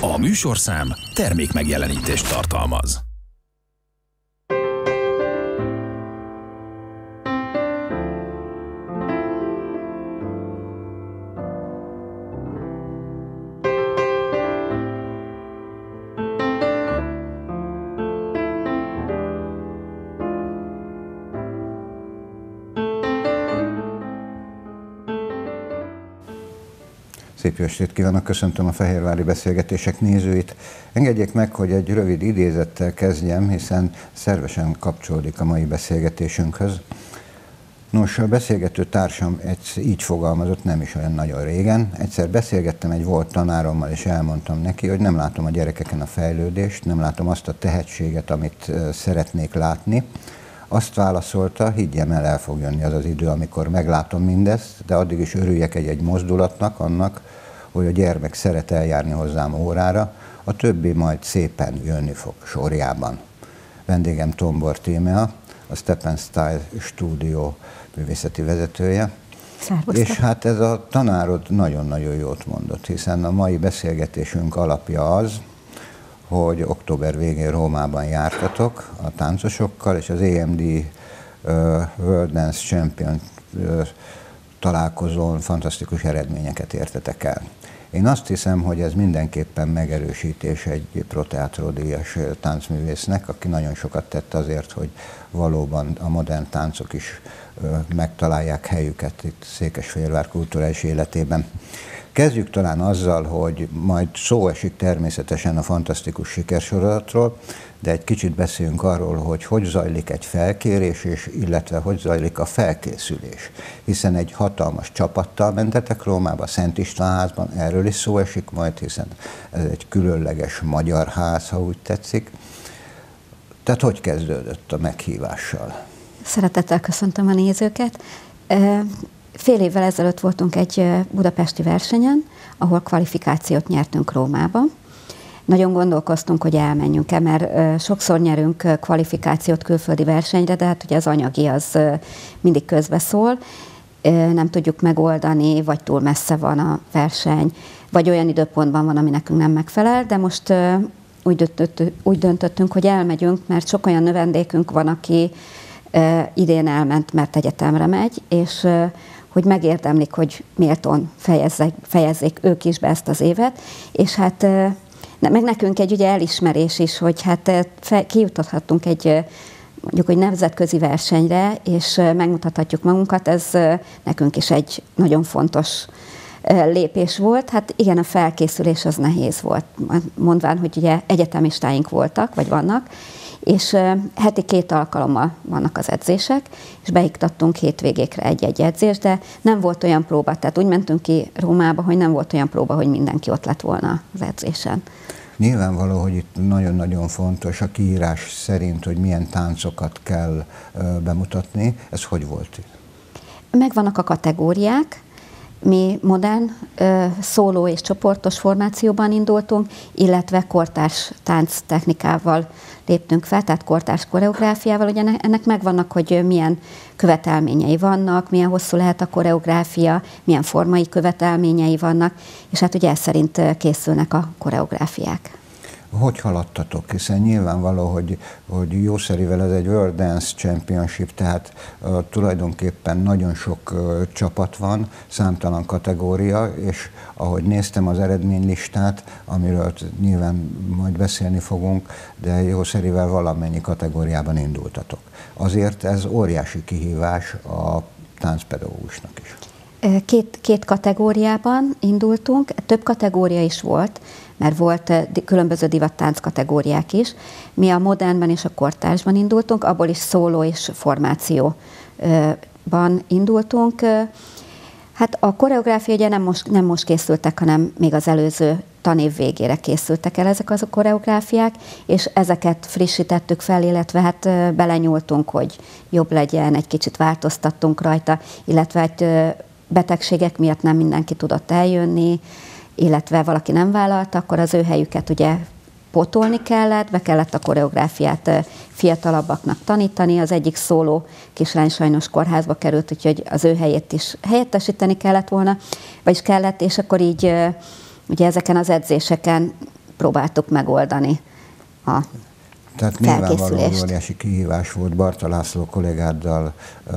A műsorszám termékmegjelenítést tartalmaz. Szép jó estét kívánok, köszöntöm a Fehérvári Beszélgetések nézőit. Engedjék meg, hogy egy rövid idézettel kezdjem, hiszen szervesen kapcsolódik a mai beszélgetésünkhöz. Nos, a beszélgető társam így fogalmazott, nem is olyan nagyon régen. Egyszer beszélgettem egy volt tanárommal, és elmondtam neki, hogy nem látom a gyerekeken a fejlődést, nem látom azt a tehetséget, amit szeretnék látni. Azt válaszolta, higgyem el fog jönni az az idő, amikor meglátom mindezt, de addig is örüljek egy mozdulatnak, annak, hogy a gyermek szeret eljárni hozzám órára, a többi majd szépen jönni fog sorjában. Vendégem Tombor Tímea, a Step & Style stúdió művészeti vezetője. Szervusztok. És hát ez a tanárod nagyon-nagyon jót mondott, hiszen a mai beszélgetésünk alapja az, hogy október végén Rómában jártatok a táncosokkal, és az AMD World Dance Champion találkozón fantasztikus eredményeket értetek el. Én azt hiszem, hogy ez mindenképpen megerősítés egy Pro Teatro díjas táncművésznek, aki nagyon sokat tett azért, hogy valóban a modern táncok is megtalálják helyüket itt Székesfehérvár kulturális életében. Kezdjük talán azzal, hogy majd szó esik természetesen a fantasztikus sikersorozatról, de egy kicsit beszéljünk arról, hogy zajlik egy felkérés, illetve hogy zajlik a felkészülés. Hiszen egy hatalmas csapattal mentetek Rómába, Szent Istvánházban, erről is szó esik majd, hiszen ez egy különleges magyar ház, ha úgy tetszik. Tehát hogy kezdődött a meghívással? Szeretettel köszöntöm a nézőket. Fél évvel ezelőtt voltunk egy budapesti versenyen, ahol kvalifikációt nyertünk Rómában. Nagyon gondolkoztunk, hogy elmenjünk-e, mert sokszor nyerünk kvalifikációt külföldi versenyre, de hát ugye az anyagi az mindig közbeszól. Nem tudjuk megoldani, vagy túl messze van a verseny, vagy olyan időpontban van, ami nekünk nem megfelel, de most úgy döntöttünk, hogy elmegyünk, mert sok olyan növendékünk van, aki idén elment, mert egyetemre megy, és hogy megérdemlik, hogy méltón fejezzék ők is be ezt az évet, és hát meg nekünk egy ugye elismerés is, hogy hát kijutathattunk egy mondjuk, hogy nemzetközi versenyre, és megmutathatjuk magunkat, ez nekünk is egy nagyon fontos lépés volt. Hát igen, a felkészülés az nehéz volt, mondván, hogy ugye egyetemistáink voltak, vagy vannak, és heti 2 alkalommal vannak az edzések, és beiktattunk hétvégékre egy-egy edzést, de nem volt olyan próba, tehát úgy mentünk ki Rómába, hogy nem volt olyan próba, hogy mindenki ott lett volna az edzésen. Nyilvánvaló, hogy itt nagyon-nagyon fontos a kiírás szerint, hogy milyen táncokat kell bemutatni. Ez hogy volt? Megvannak a kategóriák. Mi modern, szóló és csoportos formációban indultunk, illetve kortárs tánctechnikával léptünk fel, tehát kortárs koreográfiával. Ugye ennek megvannak, hogy milyen követelményei vannak, milyen hosszú lehet a koreográfia, milyen formai követelményei vannak, és hát ugye ez szerint készülnek a koreográfiák. Hogy haladtatok? Hiszen nyilvánvaló, hogy jószerivel ez egy World Dance Championship, tehát tulajdonképpen nagyon sok csapat van, számtalan kategória, és ahogy néztem az eredménylistát, amiről nyilván majd beszélni fogunk, de jószerivel valamennyi kategóriában indultatok. Azért ez óriási kihívás a táncpedagógusnak is. Két kategóriában indultunk, több kategória is volt, mert volt különböző divattánc kategóriák is. Mi a modernben és a kortársban indultunk, abból is szóló és formációban indultunk. Hát a koreográfia ugye nem most készültek, hanem még az előző tanév végére készültek el ezek az a koreográfiák, és ezeket frissítettük fel, illetve hát belenyúltunk, hogy jobb legyen, egy kicsit változtattunk rajta, illetve egy betegségek miatt nem mindenki tudott eljönni, illetve valaki nem vállalta, akkor az ő helyüket ugye pótolni kellett, be kellett a koreográfiát fiatalabbaknak tanítani. Az egyik szóló kislány sajnos kórházba került, úgyhogy az ő helyét is helyettesíteni kellett volna, vagyis kellett, és akkor így ugye ezeken az edzéseken próbáltuk megoldani a Tehát nyilvánvalóan felkészülést. óriási kihívás volt Barta László kollégáddal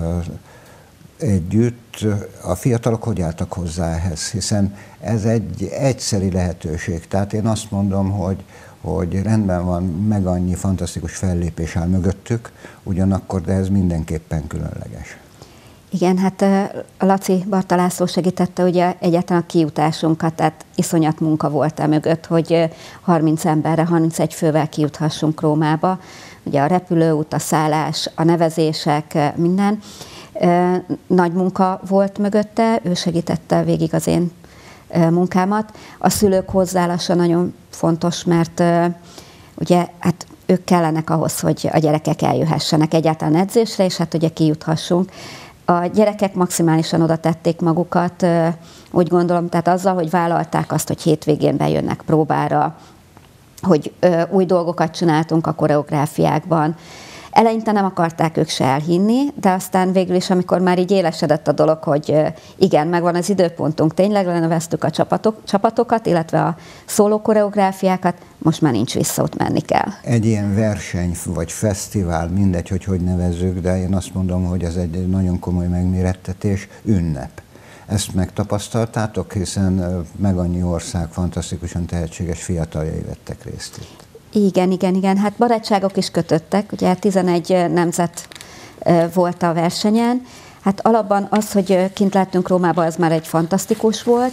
együtt. A fiatalok hogy álltak hozzá ehhez? Hiszen ez egy egyszeri lehetőség. Tehát én azt mondom, hogy rendben van, meg annyi fantasztikus fellépés áll mögöttük, ugyanakkor, de ez mindenképpen különleges. Igen, hát a Laci Barta László segítette ugye egyáltalán a kijutásunkat, tehát iszonyat munka volt e mögött, hogy 30 emberre, 31 fővel kijuthassunk Rómába. Ugye a repülőút, a szállás, a nevezések, minden. Nagy munka volt mögötte, ő segítette végig az én munkámat. A szülők hozzáállása nagyon fontos, mert ugye hát ők kellenek ahhoz, hogy a gyerekek eljöhessenek egyáltalán edzésre, és hát ugye kijuthassunk. A gyerekek maximálisan oda tették magukat, úgy gondolom, tehát azzal, hogy vállalták azt, hogy hétvégén bejönnek próbára, hogy új dolgokat csináltunk a koreográfiákban. Eleinte nem akarták ők se elhinni, de aztán végül is, amikor már így élesedett a dolog, hogy igen, megvan az időpontunk, tényleg leneveztük a csapatokat, illetve a szóló koreográfiákat, most már nincs vissza, ott menni kell. Egy ilyen verseny vagy fesztivál, mindegy, hogy nevezzük, de én azt mondom, hogy ez egy nagyon komoly megmérettetés, ünnep. Ezt megtapasztaltátok, hiszen meg annyi ország fantasztikusan tehetséges fiataljai vettek részt itt. Igen. Hát barátságok is kötöttek, ugye 11 nemzet volt a versenyen. Hát alapban az, hogy kint lettünk Rómában, az már egy fantasztikus volt.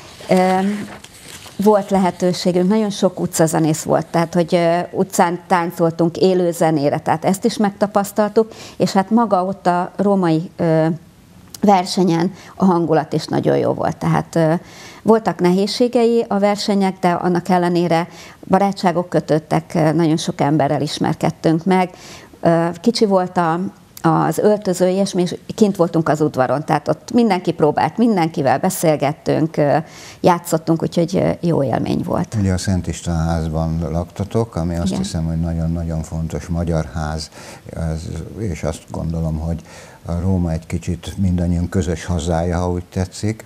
Volt lehetőségünk, nagyon sok utcazenész volt, tehát hogy utcán táncoltunk élő zenére, tehát ezt is megtapasztaltuk, és hát maga ott a római versenyen a hangulat is nagyon jó volt. Tehát voltak nehézségei a versenyek, de annak ellenére barátságok kötöttek, nagyon sok emberrel ismerkedtünk meg. Kicsi volt az öltöző, és kint voltunk az udvaron, tehát ott mindenki próbált, mindenkivel beszélgettünk, játszottunk, úgyhogy jó élmény volt. Ugye a Szent István házban laktatok, ami azt Igen. hiszem, hogy nagyon-nagyon fontos magyar ház, és azt gondolom, hogy a Róma egy kicsit mindannyian közös hazája, ha úgy tetszik,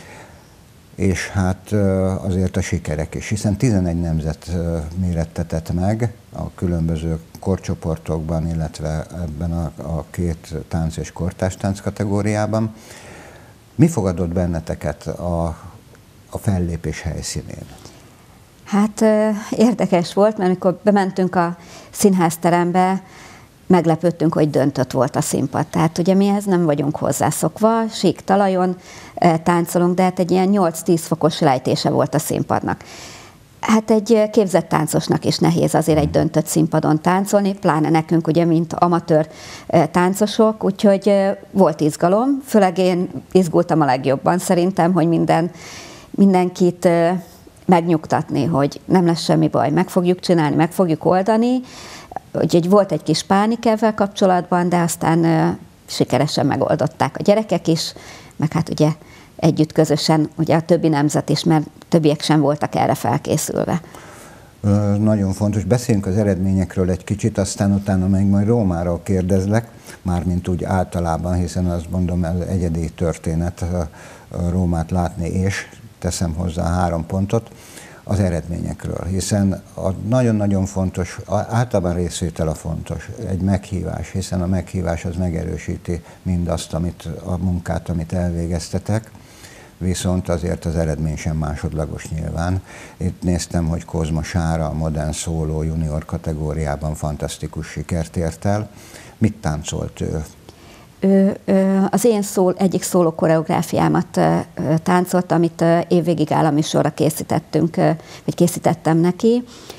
és hát azért a sikerek is, hiszen 11 nemzet mérettetett meg a különböző korcsoportokban, illetve ebben a két tánc és kortárs kategóriában. Mi fogadott benneteket a fellépés helyszínén? Hát érdekes volt, mert amikor bementünk a színházterembe, meglepődtünk, hogy döntött volt a színpad. Tehát ugye mi ehhez nem vagyunk hozzászokva, sík talajon táncolunk, de hát egy ilyen 8-10 fokos lejtése volt a színpadnak. Hát egy képzett táncosnak is nehéz azért egy döntött színpadon táncolni, pláne nekünk ugye, mint amatőr táncosok, úgyhogy volt izgalom, főleg én izgultam a legjobban szerintem, hogy mindenkit megnyugtatni, hogy nem lesz semmi baj, meg fogjuk csinálni, meg fogjuk oldani. Úgyhogy volt egy kis pánik ezzel kapcsolatban, de aztán sikeresen megoldották a gyerekek is, meg hát ugye együtt közösen ugye a többi nemzet is, mert többiek sem voltak erre felkészülve. Nagyon fontos. Beszéljünk az eredményekről egy kicsit, aztán utána meg majd Rómáról kérdezlek, mármint úgy általában, hiszen azt mondom, ez egyedi történet Rómát látni, és teszem hozzá 3 pontot az eredményekről, hiszen nagyon-nagyon fontos, általában részvétel a fontos, egy meghívás, hiszen a meghívás az megerősíti mindazt, a munkát, amit elvégeztetek, viszont azért az eredmény sem másodlagos nyilván. Itt néztem, hogy Kozma Sára a modern szóló junior kategóriában fantasztikus sikert ért el. Mit táncolt ő? Ő az én egyik szóló koreográfiámat táncolt, amit évvégig állami sorra készítettünk, vagy készítettem neki.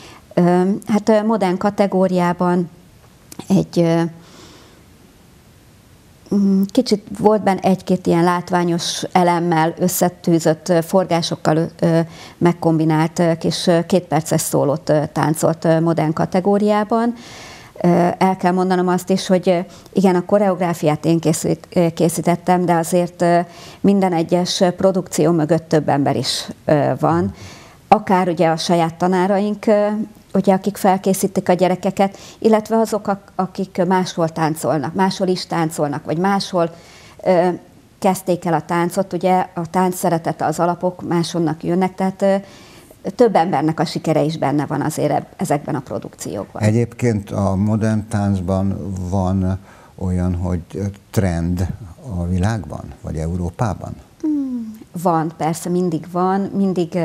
Hát modern kategóriában egy kicsit volt benne egy-két ilyen látványos elemmel, összetűzött forgásokkal megkombinált kis 2 perces szólót táncolt modern kategóriában. El kell mondanom azt is, hogy igen, a koreográfiát én készítettem, de azért minden egyes produkció mögött több ember is van. Akár ugye a saját tanáraink, ugye, akik felkészítik a gyerekeket, illetve azok, akik máshol táncolnak, máshol is táncolnak, vagy máshol kezdték el a táncot, ugye a tánc szeretete, az alapok máshonnak jönnek, tehát több embernek a sikere is benne van azért ezekben a produkciókban. Egyébként a modern táncban van olyan, hogy trend a világban, vagy Európában? Van, persze, mindig van, mindig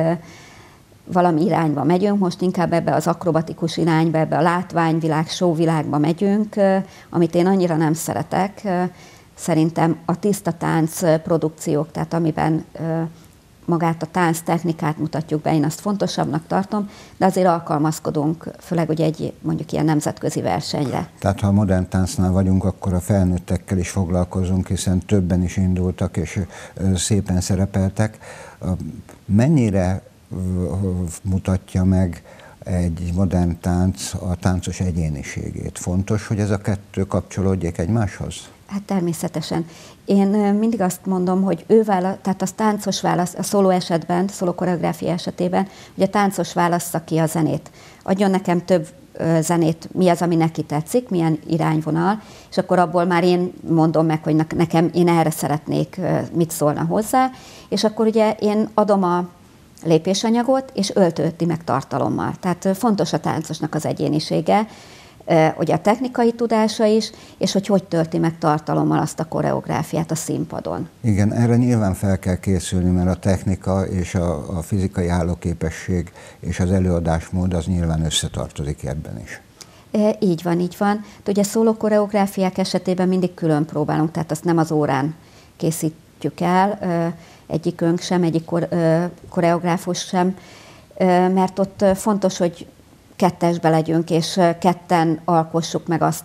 valami irányba megyünk, most inkább ebbe az akrobatikus irányba, ebbe a látványvilág, showvilágba megyünk, amit én annyira nem szeretek. Szerintem a tiszta tánc produkciók, tehát amiben magát a tánc technikát mutatjuk be, én azt fontosabbnak tartom, de azért alkalmazkodunk, főleg ugye egy mondjuk ilyen nemzetközi versenyre. Tehát ha a modern táncnál vagyunk, akkor a felnőttekkel is foglalkozunk, hiszen többen is indultak és szépen szerepeltek. Mennyire mutatja meg egy modern tánc a táncos egyéniségét? Fontos, hogy ez a kettő kapcsolódjék egymáshoz? Hát természetesen. Én mindig azt mondom, hogy tehát a táncos válasz, a szóló esetben, szóló koreográfia esetében, hogy a táncos válassza ki a zenét. Adjon nekem több zenét, mi az, ami neki tetszik, milyen irányvonal, és akkor abból már én mondom meg, hogy nekem én erre szeretnék, mit szólna hozzá, és akkor ugye én adom a lépésanyagot, és öltődti meg tartalommal. Tehát fontos a táncosnak az egyénisége, ugye a technikai tudása is, és hogy tölti meg tartalommal azt a koreográfiát a színpadon. Igen, erre nyilván fel kell készülni, mert a technika és a fizikai állóképesség és az előadásmód az nyilván összetartozik ebben is. Így van, így van. De ugye szóló koreográfiák esetében mindig külön próbálunk, tehát azt nem az órán készítjük el, egyikünk sem, egyik koreográfus sem, mert ott fontos, hogy kettesbe legyünk, és ketten alkossuk meg azt,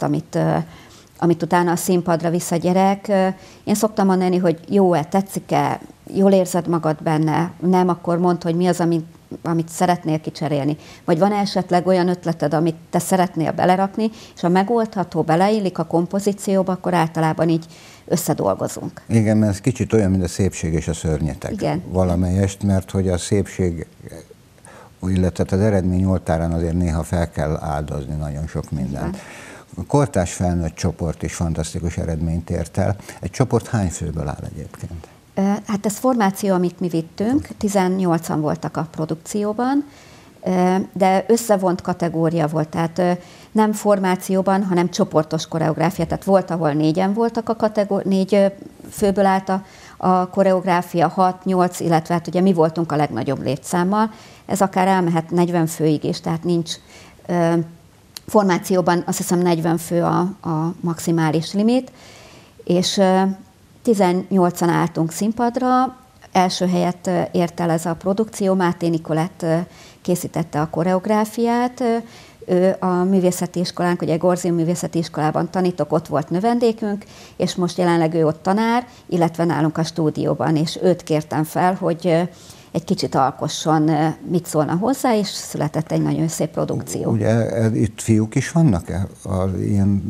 amit utána a színpadra visz a gyerek. Én szoktam mondani, hogy jó-e, tetszik-e, jól érzed magad benne, nem, akkor mondd, hogy mi az, amit szeretnél kicserélni. Vagy van esetleg olyan ötleted, amit te szeretnél belerakni, és ha megoldható, beleillik a kompozícióba, akkor általában így összedolgozunk. Igen, mert ez kicsit olyan, mint a szépség és a szörnyeteg. Igen. Valamelyest, mert hogy a szépség, illetve az eredmény oltárán azért néha fel kell áldozni nagyon sok mindent. A kortárs felnőtt csoport is fantasztikus eredményt ért el. Egy csoport hány főből áll egyébként? Hát ez formáció, amit mi vittünk, 18-an voltak a produkcióban, de összevont kategória volt, tehát nem formációban, hanem csoportos koreográfia, tehát volt, ahol 4-en voltak 4 főből állt a koreográfia, 6-8, illetve hát ugye mi voltunk a legnagyobb létszámmal, ez akár elmehet 40 főig is, tehát nincs formációban, azt hiszem 40 fő a maximális limit, és 18-an álltunk színpadra, első helyet ért el ez a produkció, Máté Nikolett készítette a koreográfiát, ő a művészeti iskolánk, ugye Gorzium művészeti iskolában tanítok, ott volt növendékünk, és most jelenleg ő ott tanár, illetve nálunk a stúdióban, és őt kértem fel, hogy egy kicsit alkosson, mit szólna hozzá, és született egy nagyon szép produkció. Ugye itt fiúk is vannak-e ilyen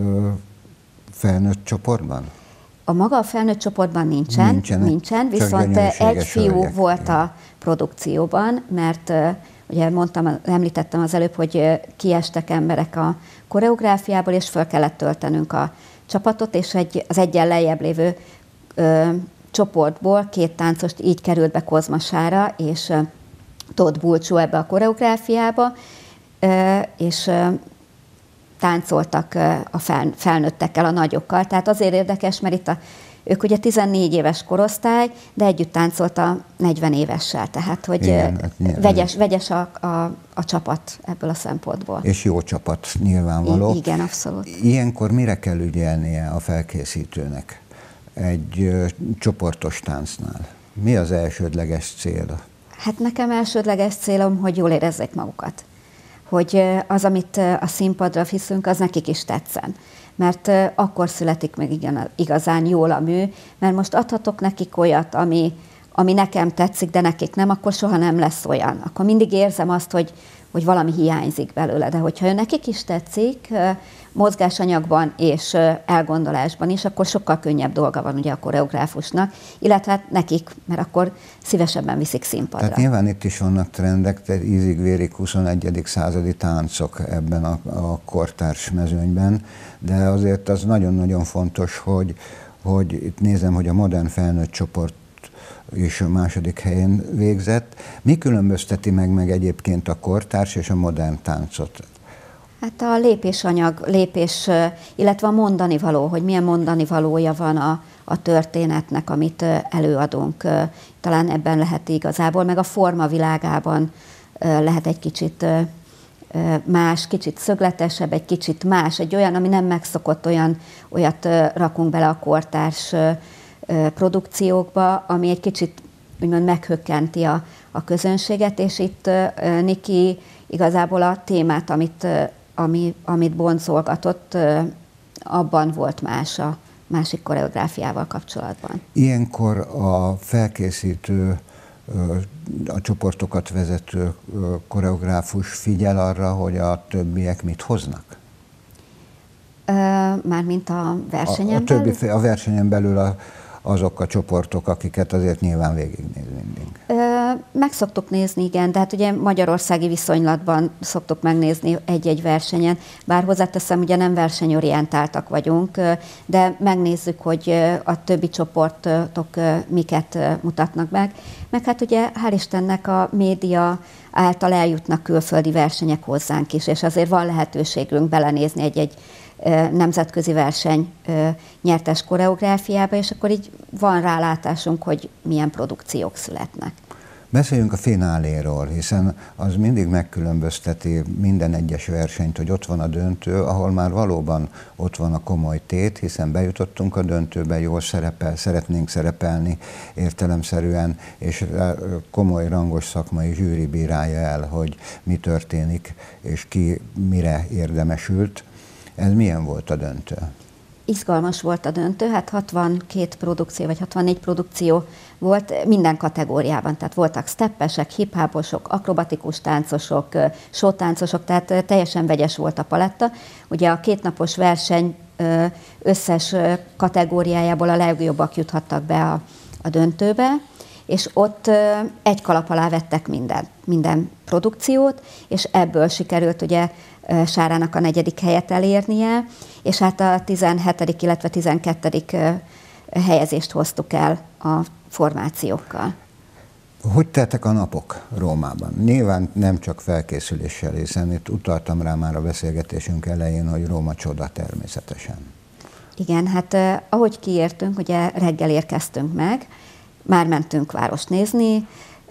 felnőtt csoportban? A maga a felnőtt csoportban nincsen, viszont egy fiú volt a produkcióban, mert ugye említettem az előbb, hogy kiestek emberek a koreográfiából, és föl kellett töltenünk a csapatot, és az egyen lejjebb lévő csoportból 2 táncost így került be Kozmasára, és Tóth Bulcsó ebbe a koreográfiába, és táncoltak a felnőttekkel, a nagyokkal. Tehát azért érdekes, mert itt ők ugye 14 éves korosztály, de együtt táncolt a 40 évessel, tehát hogy igen, vegyes a csapat ebből a szempontból. És jó csapat nyilvánvaló. Igen, abszolút. Ilyenkor mire kell ügyelnie a felkészítőnek egy csoportos táncnál? Mi az elsődleges cél? Hát nekem elsődleges célom, hogy jól érezzék magukat. Hogy az, amit a színpadra viszünk, az nekik is tetszen. Mert akkor születik meg igazán jól a mű, mert most adhatok nekik olyat, ami nekem tetszik, de nekik nem, akkor soha nem lesz olyan. Akkor mindig érzem azt, hogy valami hiányzik belőle, de hogyha nekik is tetszik, mozgásanyagban és elgondolásban is, akkor sokkal könnyebb dolga van ugye a koreográfusnak, illetve hát nekik, mert akkor szívesebben viszik színpadra. Tehát nyilván itt is vannak trendek, tehát ízig-vérig 21. századi táncok ebben a kortárs mezőnyben, de azért az nagyon-nagyon fontos, hogy itt nézem, hogy a modern felnőtt csoport is a második helyen végzett. Mi különbözteti meg egyébként a kortárs és a modern táncot? Hát a lépésanyag, illetve a mondani való, hogy milyen mondani valója van a történetnek, amit előadunk. Talán ebben lehet igazából, meg a forma világában lehet egy kicsit más, kicsit szögletesebb, egy kicsit más, egy olyan, ami nem megszokott, olyat rakunk bele a kortárs produkciókba, ami egy kicsit úgymond meghökkenti a közönséget, és itt Niki igazából a témát, amit boncolgatott, abban volt más a másik koreográfiával kapcsolatban. Ilyenkor a felkészítő, a csoportokat vezető koreográfus figyel arra, hogy a többiek mit hoznak? Mármint a versenyen belül? A versenyen belül azok a csoportok, akiket azért nyilván végignéz mindig. Meg szoktuk nézni, igen, de hát ugye magyarországi viszonylatban szoktuk megnézni egy-egy versenyen, bár hozzáteszem, ugye nem versenyorientáltak vagyunk, de megnézzük, hogy a többi csoportok miket mutatnak meg. Meg hát ugye hál' Istennek a média által eljutnak külföldi versenyek hozzánk is, és azért van lehetőségünk belenézni egy-egy nemzetközi verseny nyertes koreográfiába, és akkor így van rálátásunk, hogy milyen produkciók születnek. Beszéljünk a fináléról, hiszen az mindig megkülönbözteti minden egyes versenyt, hogy ott van a döntő, ahol már valóban ott van a komoly tét, hiszen bejutottunk a döntőbe, jól szeretnénk szerepelni értelemszerűen, és komoly, rangos szakmai zsűri bírálja el, hogy mi történik, és ki mire érdemesült. Ez milyen volt a döntő? Izgalmas volt a döntő, hát 62 produkció, vagy 64 produkció volt minden kategóriában, tehát voltak steppesek, hip-hoposok, akrobatikus táncosok, showtáncosok, tehát teljesen vegyes volt a paletta. Ugye a kétnapos verseny összes kategóriájából a legjobbak juthattak be a döntőbe, és ott egy kalap alá vettek minden produkciót, és ebből sikerült ugye Sárának a 4. helyet elérnie, és hát a 17., illetve 12. helyezést hoztuk el a formációkkal. Hogy teltek a napok Rómában? Nyilván nem csak felkészüléssel, hiszen itt utaltam rá már a beszélgetésünk elején, hogy Róma csoda természetesen. Igen, hát ahogy kiértünk, ugye reggel érkeztünk meg, már mentünk várost nézni,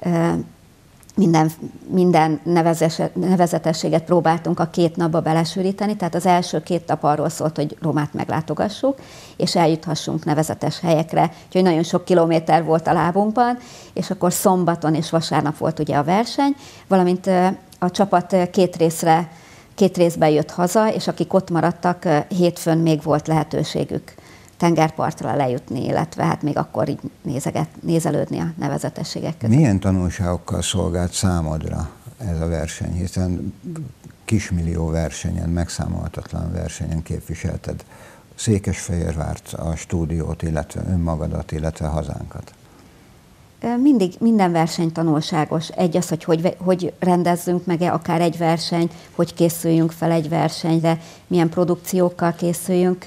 minden nevezetességet próbáltunk a 2 napba belesűríteni, tehát az első 2 nap arról szólt, hogy Rómát meglátogassuk, és eljuthassunk nevezetes helyekre, úgyhogy nagyon sok kilométer volt a lábunkban, és akkor szombaton és vasárnap volt ugye a verseny, valamint a csapat 2 részben jött haza, és akik ott maradtak, hétfőn még volt lehetőségük tengerpartra lejutni, illetve hát még akkor így nézelődni a nevezetességek között. Milyen tanulságokkal szolgált számodra ez a verseny, hiszen kismillió versenyen, megszámolhatatlan versenyen képviselted Székesfehérvárt, a stúdiót, illetve önmagadat, illetve hazánkat? Minden verseny tanulságos. Egy az, hogy rendezzünk meg akár egy versenyt, hogy készüljünk fel egy versenyre, milyen produkciókkal készüljünk.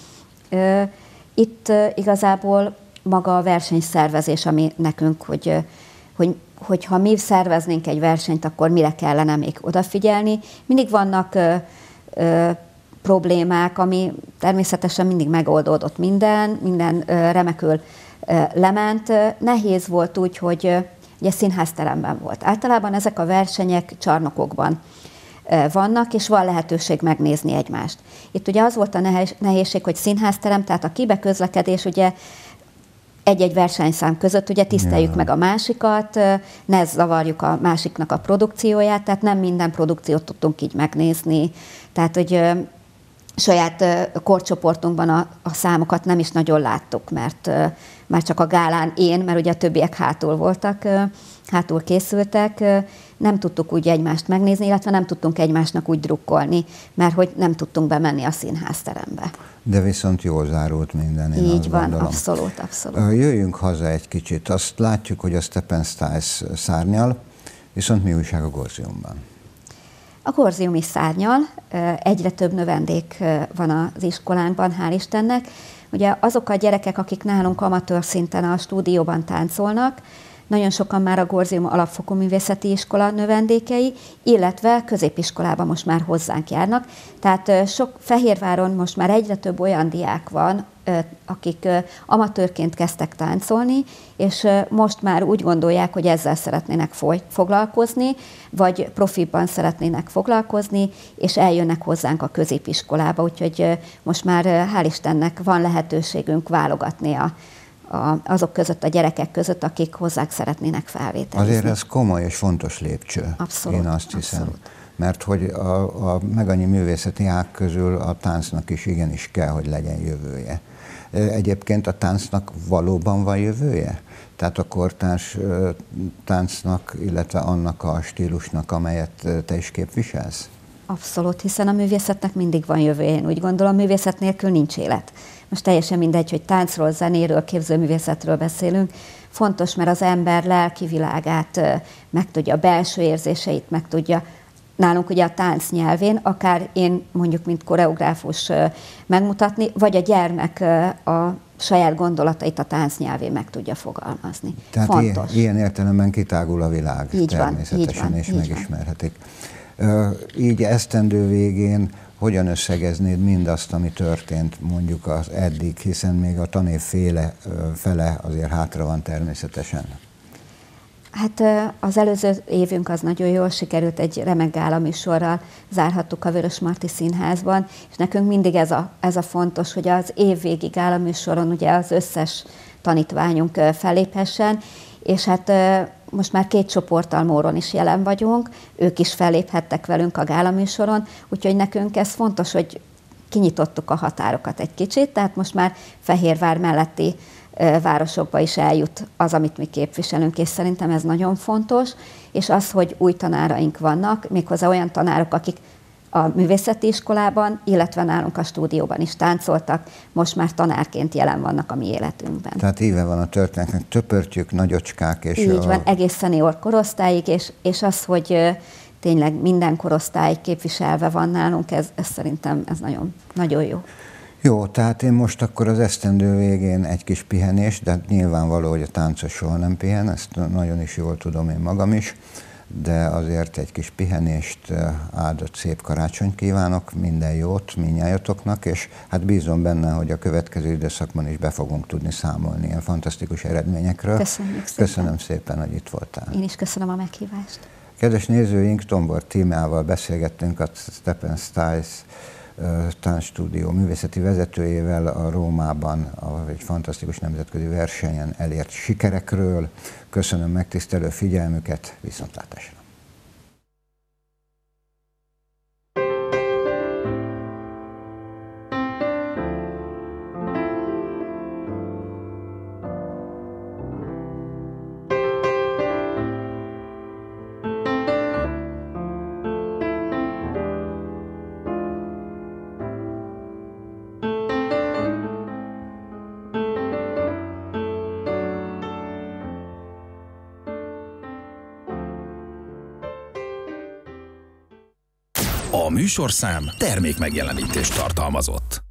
Itt igazából maga a versenyszervezés, ami nekünk, hogy ha mi szerveznénk egy versenyt, akkor mire kellene még odafigyelni. Mindig vannak problémák, ami természetesen mindig megoldódott minden remekül lement. Nehéz volt úgy, hogy ugye színházteremben volt. Általában ezek a versenyek csarnokokban vannak, és van lehetőség megnézni egymást. Itt ugye az volt a nehézség, hogy színházterem, tehát a kibeközlekedés ugye egy-egy versenyszám között ugye tiszteljük meg a másikat, ne zavarjuk a másiknak a produkcióját, tehát nem minden produkciót tudtunk így megnézni, tehát hogy saját korcsoportunkban a számokat nem is nagyon láttuk, mert már csak a gálán mert ugye a többiek hátul voltak, hátul készültek, nem tudtuk úgy egymást megnézni, illetve nem tudtunk egymásnak úgy drukkolni, mert hogy nem tudtunk bemenni a színházterembe. De viszont jól zárult minden, én így van, gondolom. abszolút. Jöjjünk haza egy kicsit. Azt látjuk, hogy a Step and Styles szárnyal, viszont mi újság a Gorziumban? A Gorzium is szárnyal, egyre több növendék van az iskolánkban, hál' Istennek. Ugye azok a gyerekek, akik nálunk amatőr szinten a stúdióban táncolnak, nagyon sokan már a Gorzium Alapfokú Művészeti Iskola növendékei, illetve középiskolában most már hozzánk járnak. Tehát Fehérváron most már egyre több olyan diák van, akik amatőrként kezdtek táncolni, és most már úgy gondolják, hogy ezzel szeretnének foglalkozni, vagy profiban szeretnének foglalkozni, és eljönnek hozzánk a középiskolába, úgyhogy most már hál' Istennek van lehetőségünk válogatni azok között, a gyerekek között, akik hozzánk szeretnének felvételizni. Azért ez komoly és fontos lépcső. Abszolút. Én azt hiszem. Abszolút. Mert hogy a megannyi művészeti ág közül a táncnak is igenis kell, hogy legyen jövője. Egyébként a táncnak valóban van jövője? Tehát a kortárs táncnak, illetve annak a stílusnak, amelyet te is képviselsz? Abszolút, hiszen a művészetnek mindig van jövője. Én úgy gondolom, művészet nélkül nincs élet. Most teljesen mindegy, hogy táncról, zenéről, képzőművészetről beszélünk. Fontos, mert az ember lelki világát megtudja, a belső érzéseit megtudja. Nálunk ugye a tánc nyelvén, akár én mondjuk, mint koreográfus megmutatni, vagy a gyermek a saját gondolatait a tánc nyelvén meg tudja fogalmazni. Tehát fontos. Ilyen értelemben kitágul a világ így természetesen, van, és így megismerhetik. Így esztendő végén hogyan összegeznéd mindazt, ami történt mondjuk az eddig, hiszen még a tanév fele azért hátra van természetesen? Hát az előző évünk az nagyon jól sikerült, egy remek gálaműsorral zárhattuk a Vörösmarty Színházban, és nekünk mindig ez a fontos, hogy az évvégi gálaműsoron ugye az összes tanítványunk felléphessen, és hát most már 2 csoporttal is jelen vagyunk, ők is felléphettek velünk a gálaműsoron, úgyhogy nekünk ez fontos, hogy kinyitottuk a határokat egy kicsit, tehát most már Fehérvár melletti városokba is eljut az, amit mi képviselünk, és szerintem ez nagyon fontos, és az, hogy új tanáraink vannak, méghozzá olyan tanárok, akik a művészeti iskolában, illetve nálunk a stúdióban is táncoltak, most már tanárként jelen vannak a mi életünkben. Tehát íve van a történetnek, töpörtyűk, nagyocskák és... Így van, egész szenior korosztályig, és az, hogy tényleg minden korosztály képviselve van nálunk, ez szerintem ez nagyon, nagyon jó. Jó, tehát én most akkor az esztendő végén egy kis pihenés, de nyilvánvaló, hogy a táncos soha nem pihen, ezt nagyon is jól tudom én magam is, de azért egy kis pihenést, áldott szép karácsonyt kívánok, minden jót mindnyájatoknak, és hát bízom benne, hogy a következő időszakban is be fogunk tudni számolni ilyen fantasztikus eredményekről. Köszönjük szépen. Köszönöm szépen, hogy itt voltál. Én is köszönöm a meghívást. Kedves nézőink, Tombor Tímeával beszélgettünk a Stephen Stiles táncstúdió művészeti vezetőjével a Rómában egy fantasztikus nemzetközi versenyen elért sikerekről. Köszönöm megtisztelő figyelmüket, viszontlátásra! A műsorszám termékmegjelenítést tartalmazott.